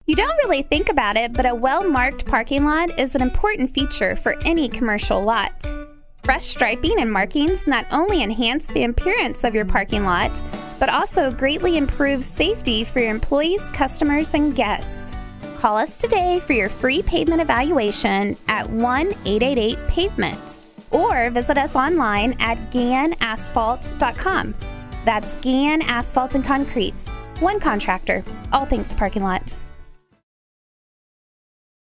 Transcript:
You don't really think about it, but a well-marked parking lot is an important feature for any commercial lot. Fresh striping and markings not only enhance the appearance of your parking lot, but also greatly improve safety for your employees, customers, and guests. Call us today for your free pavement evaluation at 1-888-PAVEMENT or visit us online at ganasphalt.com. That's Gan Asphalt and Concrete. One contractor, all things parking lot.